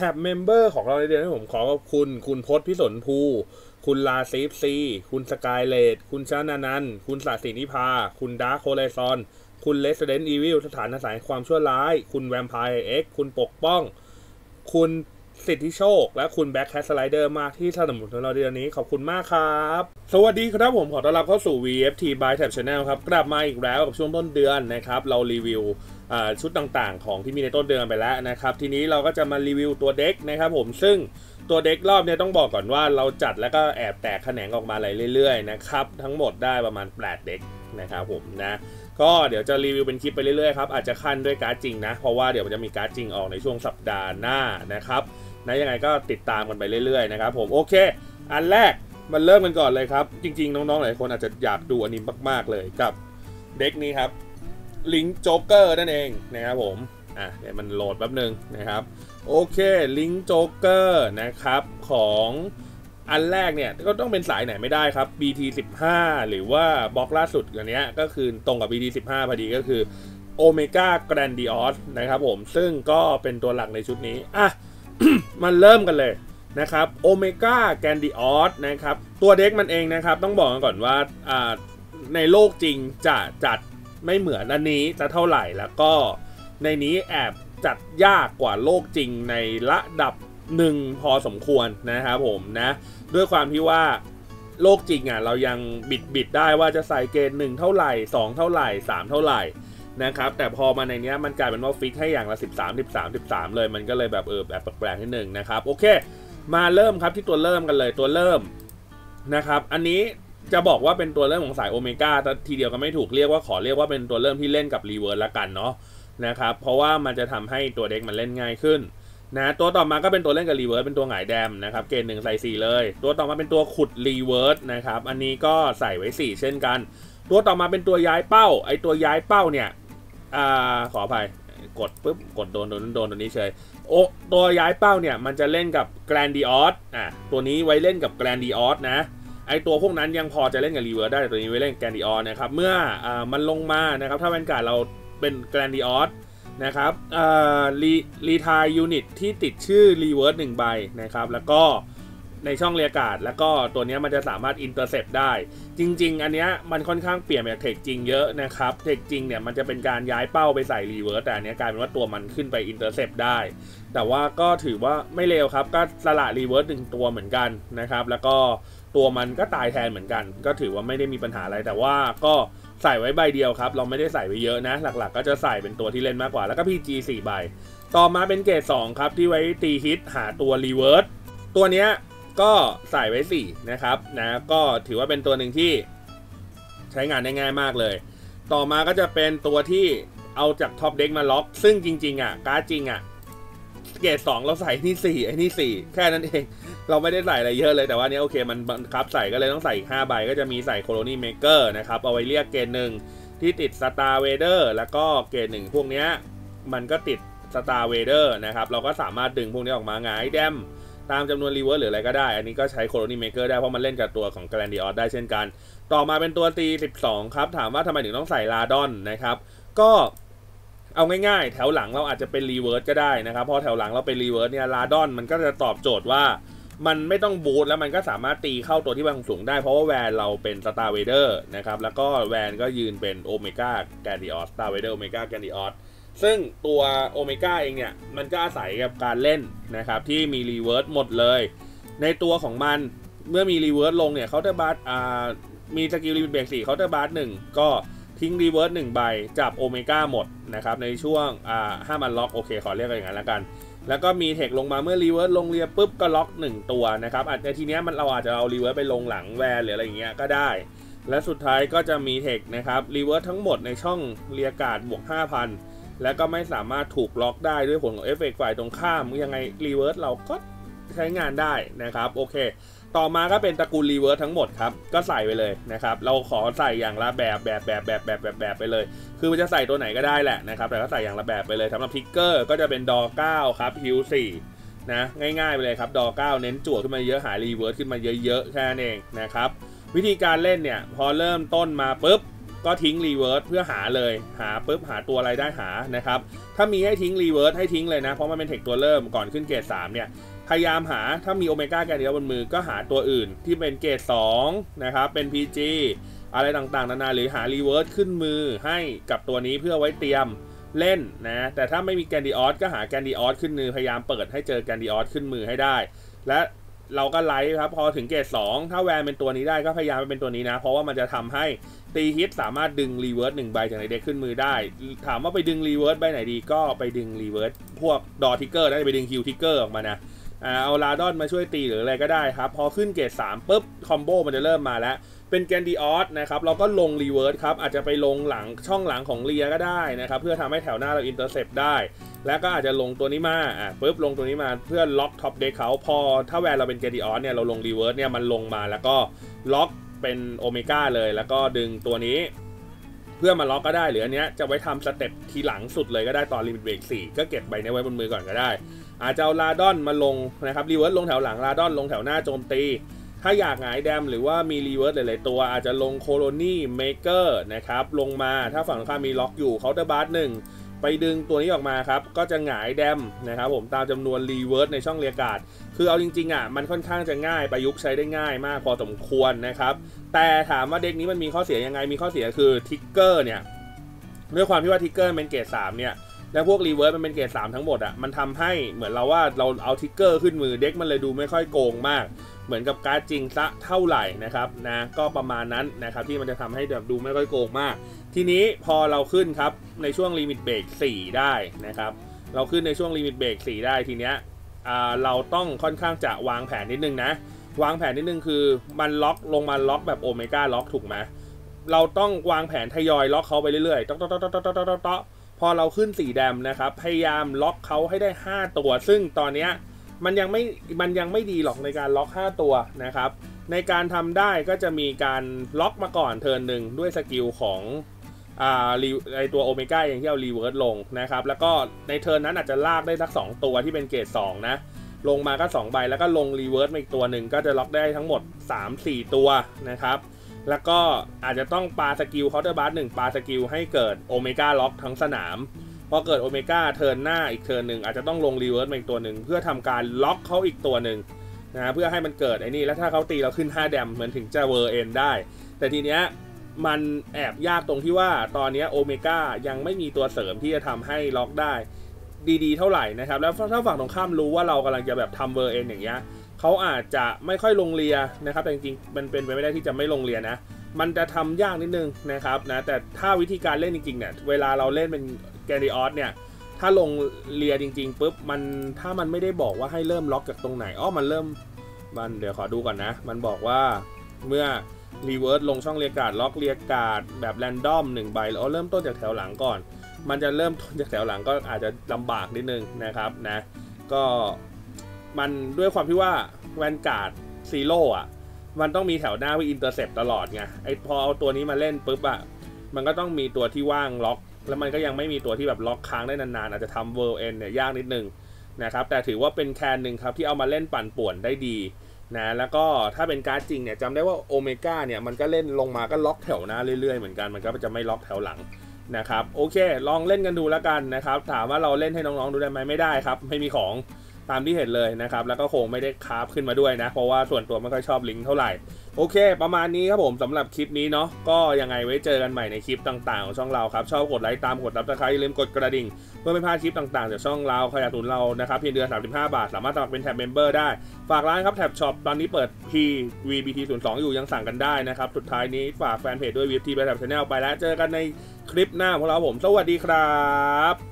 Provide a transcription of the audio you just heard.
ท็บเมมเบอร์ของเราในเดือนนี้ผมขอขอบคุณคุณพจน์พิสนภูคุณลาซีฟซีคุณสกายเลดคุณชานานันคุณศาสินิพาคุณดาร์คโฮไลซอนคุณเลสเดนอีวิลสถานสายความชั่วร้ายคุณแวมไพร์เอ็กคุณปกป้องคุณสิทธิโชคและคุณแบ็คแคสไลเดอร์มากที่สนับสนุนเราเดือนนี้ขอบคุณมากครับสวัสดีครับผมขอต้อนรับเข้าสู่ VFT by Tab Channel ครับกลับมาอีกแล้วกับช่วงต้นเดือนนะครับเรารีวิวชุดต่างๆของที่มีในต้นเดือนไปแล้วนะครับทีนี้เราก็จะมารีวิวตัวเด็กนะครับผมซึ่งตัวเด็กรอบนี้ต้องบอกก่อนว่าเราจัดแล้วก็แอบแตกแขนงออกมาเรื่อยๆนะครับทั้งหมดได้ประมาณ8เด็กนะครับผมนะก็เดี๋ยวจะรีวิวเป็นคลิปไปเรื่อยๆครับอาจจะขั้นด้วยการ์ดจริงนะเพราะว่าเดี๋ยวมันจะมีการ์ดจริงออกในช่วงสัปดาห์หน้านะครับนะยังไงก็ติดตามกันไปเรื่อยๆนะครับผมโอเคอันแรกมันเริ่มกันก่อนเลยครับจริงๆน้องๆหลายคนอาจจะอยากดูอันนี้มากๆเลยกับเด็กนี้ครับลิงโจ๊กเกอร์นั่นเองนะครับผมเดี๋ยวมันโหลดแป๊บนึงนะครับโอเคลิงโจ๊กเกอร์นะครับของอันแรกเนี่ยก็ต้องเป็นสายไหนไม่ได้ครับ BT15 หรือว่าบล็อกล่าสุดอันนี้ก็คือตรงกับ BT15 พอดีก็คือโอเมก้าแกรนดิออสนะครับผมซึ่งก็เป็นตัวหลักในชุดนี้มันเริ่มกันเลยนะครับโอเมก้าแกนดิออสนะครับตัวเด็กมันเองนะครับต้องบอกก่อนว่าในโลกจริงจะจัดไม่เหมือนอันนี้จะเท่าไหร่แล้วก็ในนี้แอบจัดยากกว่าโลกจริงในระดับหนึ่งพอสมควรนะครับผมนะด้วยความที่ว่าโลกจริงเรายังบิดได้ว่าจะใส่เกณฑ์1เท่าไหร่2เท่าไหร่3เท่าไหร่นะครับแต่พอมาในนี้มันกลายเป็นว่าฟิกให้อย่างละ13เลยมันก็เลยแบบแบบแปลกๆนิดนึงนะครับโอเคมาเริ่มครับที่ตัวเริ่มกันเลยตัวเริ่มนะครับอันนี้จะบอกว่าเป็นตัวเริ่มของสายโอเมก้าทีเดียวก็ไม่ถูกขอเรียกว่าเป็นตัวเริ่มที่เล่นกับรีเวิร์สละกันเนาะนะครับเพราะว่ามันจะทำให้ตัวเด็กมันเล่นง่ายขึ้นนะตัวต่อมาก็เป็นตัวเล่นกับรีเวิร์สเป็นตัวหงายแดมนะครับเกณฑ์1ใส่4เลยตัวต่อมาเป็นตัวขุดรีเวิร์สนะครับอันนี้ก็ใส่ไว้4เช่นกันตัวต่อมาเป็นตัวย้ายเป้าไอตัวย้ายเป้าเนี่ยขออภัยกดปุ๊บกดโดนตัวนี้เฉยตัวย้ายเป้าเนี่ยมันจะเล่นกับแกรนดิออสตัวนี้ไว้เล่นกับแกรนดิออสนะไอตัวพวกนั้นยังพอจะเล่นกับรีเวิร์สได้แต่ตัวนี้ไว้เล่นแกรนดิออสนะครับเมื่อมันลงมานะครับถ้าเป็นการเราเป็นแกรนดิออสนะครับรีทายยูนิตที่ติดชื่อรีเวิร์ส1ใบนะครับแล้วก็ในช่องเรียกการ์ดแล้วก็ตัวนี้มันจะสามารถอินเตอร์เซปได้จริงๆอันเนี้ยมันค่อนข้างเปลี่ยนจากเทคจริงเยอะนะครับเทคจริงเนี่ยมันจะเป็นการย้ายเป้าไปใส่รีเวิร์สแต่อันเนี้ยกลายเป็นว่าตัวมันขึ้นไปอินเตอร์เซปได้แต่ว่าก็ถือว่าไม่เลวครับก็สละรีเวิร์ส1ตัวเหมือนกันนะครับแล้วก็ตัวมันก็ตายแทนเหมือนกันก็ถือว่าไม่ได้มีปัญหาอะไรแต่ว่าก็ใส่ไว้ใบเดียวครับเราไม่ได้ใส่ไว้เยอะนะหลักๆก็จะใส่เป็นตัวที่เล่นมากกว่าแล้วก็ PG 4 ใบต่อมาเป็นเกรด2ครับที่ไว้ตีฮิตหาตัวรีเวิร์สตัวเนี้ยก็ใส่ไว้4นะครับนะก็ถือว่าเป็นตัวหนึ่งที่ใช้งานได้ง่ายมากเลยต่อมาก็จะเป็นตัวที่เอาจากท็อปเด็กมาล็อกซึ่งจริงๆการ์ดจริงเกรด2เราใส่ที่4ไอ้นี่4แค่นั้นเองเราไม่ได้ใส่อะไรเยอะเลยแต่ว่านี้โอเคมันบังคับใส่ก็เลยต้องใส่อีก5ใบก็จะมีใส่โคโลนีเมเกอร์นะครับเอาไว้เรียกเกรด1ที่ติดสตาร์เวเดอร์แล้วก็เกรด1พวกนี้มันก็ติดสตาร์เวเดอร์นะครับเราก็สามารถดึงพวกนี้ออกมาหงายแดมตามจำนวนรีเวิร์สหรืออะไรก็ได้อันนี้ก็ใช้โคโลนีเมเกอร์ได้เพราะมันเล่นกับตัวของแกรนดิออสได้เช่นกันต่อมาเป็นตัวตี12ครับถามว่าทำไมถึงต้องใส่ลาดอนนะครับก็เอาง่ายๆแถวหลังเราอาจจะเป็นรีเวิร์สก็ได้นะครับพอแถวหลังเราเป็นรีเวิร์สเนี่ยลาดอนมันก็จะตอบโจทย์ว่ามันไม่ต้องบูทแล้วมันก็สามารถตีเข้าตัวที่วางสูงได้เพราะว่าแวนเราเป็นสตาร์เวเดอร์นะครับแล้วก็แวนก็ยืนเป็นโอเมก้าแกรนดิออสสตาร์เวเดอร์โอเมก้าแกรนดิออสซึ่งตัวโอเมก้าเองเนี่ยมันก็อาศัยกับการเล่นนะครับที่มีรีเวิร์สหมดเลยในตัวของมันเมื่อมีรีเวิร์สลงเนี่ยเขาจะบัสมีสกิลรีเบรก4เขาจะบัส1ก็ทิ้งรีเวิร์ส1ใบจับโอเมก้าหมดนะครับในช่วงห้ามมันล็อกโอเคขอเรียกอย่างนั้นแล้วกันแล้วก็มีเทคลงมาเมื่อรีเวิร์สลงเรียปุ๊บก็ล็อก1ตัวนะครับในทีเนี้ยเราอาจจะเอารีเวิร์สไปลงหลังแวนหรืออะไรอย่างเงี้ยก็ได้และสุดท้ายก็จะมีเทคนะครับรีเวิร์สทั้งหมดในช่องเรียการ์ดบวก 5,000 แล้วก็ไม่สามารถถูกล็อกได้ด้วยผลของเอฟเฟกต์ฝ่ายตรงข้ามยังไงรีเวิร์สเราก็ใช้งานได้นะครับโอเคต่อมาก็เป็นตระกูลรีเวิร์สทั้งหมดครับก็ใส่ไปเลยนะครับเราขอใส่อย่างละแบบไปเลยคือมันจะใส่ตัวไหนก็ได้แหละนะครับแต่ก็ใส่อย่างละแบบไปเลยสำหรับทิกเกอร์ก็จะเป็นดอ9ครับฮิว4นะง่ายๆไปเลยครับดอ9เน้นจั่วขึ้นมาเยอะหารีเวิร์สขึ้นมาเยอะๆแค่นั้นเองนะครับวิธีการเล่นเนี่ยพอเริ่มต้นมาปุ๊บก็ทิ้งรีเวิร์สเพื่อหาเลยหาปุ๊บหาตัวอะไรได้หานะครับถ้ามีให้ทิ้งรีเวิร์สให้ทิ้งเลยนะเพราะมันเป็นเทคตัวเริ่มก่อนขึ้นเกรด3เนี่ยพยายามหาถ้ามีโอเมก้าแกนเดียวบนมือก็หาตัวอื่นที่เป็นเกรด2นะครับเป็น PG อะไรต่างๆนานาหรือหารีเวิร์สขึ้นมือให้กับตัวนี้เพื่อไว้เตรียมเล่นนะแต่ถ้าไม่มีแกนดิออสก็หาแกนดิออสขึ้นมือพยายามเปิดให้เจอแกนดิออสขึ้นมือให้ได้และเราก็ไลท์ครับพอถึงเกรด2ถ้าแวนเป็นตัวนี้ได้ก็พยายามเป็นตัวนี้นะเพราะว่ามันจะทำให้ตีฮิตสามารถดึงรีเวิร์ส1ใบจากในเด็กขึ้นมือได้ถามว่าไปดึงรีเวิร์สใบไหนดีก็ไปดึงรีเวิร์สพวกดอทิกเกอร์ได้ไปดึงฮิลทิกเกอร์ออกมานะเอาลาดอนมาช่วยตีหรืออะไรก็ได้ครับพอขึ้นเกรด3ปุ๊บคอมโบมันจะเริ่มมาแล้วเป็นแกนดิออสนะครับเราก็ลงรีเวิร์สครับอาจจะไปลงหลังช่องหลังของเรียก็ได้นะครับเพื่อทำให้แถวหน้าเราอินเตอร์เซปได้แล้วก็อาจจะลงตัวนี้มาปุ๊บลงตัวนี้มาเพื่อล็อกท็อปเด็กเขาพอถ้าแวนเราเป็นแกนดิออสเนี่ยเราลงรีเวิร์สเนี่ยมันลงมาแล้วก็ล็อกเป็นโอเมก้าเลยแล้วก็ดึงตัวนี้เพื่อมาล็อกก็ได้หรืออันเนี้ยจะไว้ทำสเต็ปทีหลังสุดเลยก็ได้ตอนลิมิตเบรก4ก็เก็บใบนี้ไว้บนมือก่อนก็ได้อาจจะเอาลาดอนมาลงนะครับรีเวิร์สลงแถวหลังลาดอนลงแถวหน้าโจมตีถ้าอยากหงายแดมหรือว่ามีรีเวิร์สหลายๆตัวอาจจะลงโคโลนีเมเกอร์นะครับลงมาถ้าฝั่งตรงข้ามมีล็อกอยู่เคาน์เตอร์บาร์1ไปดึงตัวนี้ออกมาครับก็จะหงายแดมนะครับผมตามจำนวนรีเวิร์สในช่องเรียกการ์ดคือเอาจริงๆมันค่อนข้างจะง่ายประยุกต์ใช้ได้ง่ายมากพอสมควรนะครับแต่ถามว่าเด็กนี้มันมีข้อเสียยังไงมีข้อเสียคือทิกเกอร์เนี่ยด้วยความที่ว่าทิกเกอร์เป็นเกรด3เนี่ยและพวกรีเวิร์สมันเป็นเกรด3ทั้งหมดมันทำให้เหมือนเราว่าเราเอาทิกเกอร์ขึ้นมือเด็กมันเลยดูไม่ค่อยโกงมากเหมือนกับการ์ดจริงซะเท่าไหร่นะครับนะก็ประมาณนั้นนะครับที่มันจะทำให้แบบดูไม่ค่อยโกงมากทีนี้พอเราขึ้นครับในช่วงลิมิตเบรก4ได้นะครับเราขึ้นในช่วงลิมิตเบรก4ได้ทีเนี้ยเราต้องค่อนข้างจะวางแผนนิดนึงนะวางแผนนิดนึงคือมันล็อกลงมาล็อกแบบโอเมก้าล็อกถูกไหมเราต้องวางแผนทยอยล็อกเขาไปเรื่อยๆต๊อกพอเราขึ้น4แดมนะครับพยายามล็อกเขาให้ได้5ตัวซึ่งตอนนี้มันยังไม่ดีหรอกในการล็อก5ตัวนะครับในการทำได้ก็จะมีการล็อกมาก่อนเทิร์นหนึ่งด้วยสกิลของไอตัวโอเมก้าอย่างที่เอารีเวิร์สลงนะครับแล้วก็ในเทิร์นนั้นอาจจะลากได้สัก2ตัวที่เป็นเกรด2นะลงมาก็2ใบแล้วก็ลงรีเวิร์สมาอีกตัวหนึ่งก็จะล็อกได้ทั้งหมด 3-4 ตัวนะครับแล้วก็อาจจะต้องปาสกิลเคาน์เตอร์บาร์1ปาสกิลให้เกิดโอเมก้าล็อกทั้งสนามพอเกิดโอเมก้าเทิร์นหน้าอีกเทิร์นหนึ่งอาจจะต้องลงรีเวิร์สมาอีกตัวหนึ่งเพื่อทำการล็อกเขาอีกตัวหนึ่งนะเพื่อให้มันเกิดไอ้นี่แล้วถ้าเขาตีเราขึ้น5แดมเหมือนถึงจะเวอร์เอนได้แต่ทีเนี้ยมันแอบยากตรงที่ว่าตอนนี้โอเมก้ายังไม่มีตัวเสริมที่จะทำให้ล็อกได้ดีๆเท่าไหร่นะครับแล้วถ้าฝั่งตรงข้ามรู้ว่าเรากำลังจะแบบทำเวอร์เอนอย่างเงี้ยเขาอาจจะไม่ค่อยลงเรียนะครับแต่จริงๆมันเป็นไปไม่ได้ที่จะไม่ลงเรียนะมันจะทำยากนิดนึงนะครับนะแต่ถ้าวิธีการเล่นจริงๆเนี่ยเวลาเราเล่นเป็นแกนดิออสเนี่ยถ้าลงเรียจริงๆปุ๊บถ้ามันไม่ได้บอกว่าให้เริ่มล็อกจากตรงไหนมันเริ่มเดี๋ยวขอดูก่อนนะมันบอกว่าเมื่อรีเวิร์สลงช่องเรียกการ์ดล็อกเรียกการ์ดแบบแรนดอม1ใบแล้วเริ่มต้นจากแถวหลังก่อนมันจะเริ่มต้นจากแถวหลังก็อาจจะลำบากนิดนึงนะครับนะก็มันด้วยความที่ว่าแวนการ์ดซีโร่มันต้องมีแถวหน้าไว้อินเตอร์เซปตลอดไงพอเอาตัวนี้มาเล่นปุ๊บมันก็ต้องมีตัวที่ว่างล็อกแล้วมันก็ยังไม่มีตัวที่แบบล็อกค้างได้นานๆอาจจะทำเวิร์เอนเนี่ยยากนิดนึงนะครับแต่ถือว่าเป็นแคนหนึ่งครับที่เอามาเล่นปั่นป่วนได้ดีนะแล้วก็ถ้าเป็นการ์ดจริงเนี่ยจำได้ว่าโอเมก้าเนี่ยมันก็เล่นลงมาก็ล็อกแถวหน้าเรื่อยๆเหมือนกันมันก็จะไม่ล็อกแถวหลังนะครับโอเคลองเล่นกันดูแล้วกันนะครับถามว่าเราเล่นให้น้องๆดูได้ไหมไม่ได้ครับไม่มีของตามที่เห็นเลยนะครับแล้วก็คงไม่ได้คราฟขึ้นมาด้วยนะเพราะว่าส่วนตัวไม่ค่อยชอบลิงก์เท่าไหร่โอเคประมาณนี้ครับผมสำหรับคลิปนี้เนาะก็ยังไงไว้เจอกันใหม่ในคลิปต่างๆของช่องเราครับชอบกดไลค์ตามกดซับสไครต์อย่าลืมกดกระดิ่งเพื่อไม่พลาดคลิปต่างๆจากช่องเราขยันทุนเรานะครับเพียงเดือน35 บาทสามารถสมัครเป็นแท็บเมมเบอร์ได้ฝากร้านครับแท็บช็อปตอนนี้เปิด PVBT02 อยู่ยังสั่งกันได้นะครับสุดท้ายนี้ฝากแฟนเพจด้วย VFT ไปแท็บชาแนลไปแล้วเจอกันในคลิปหน้าของเราผมสวัสดีครับ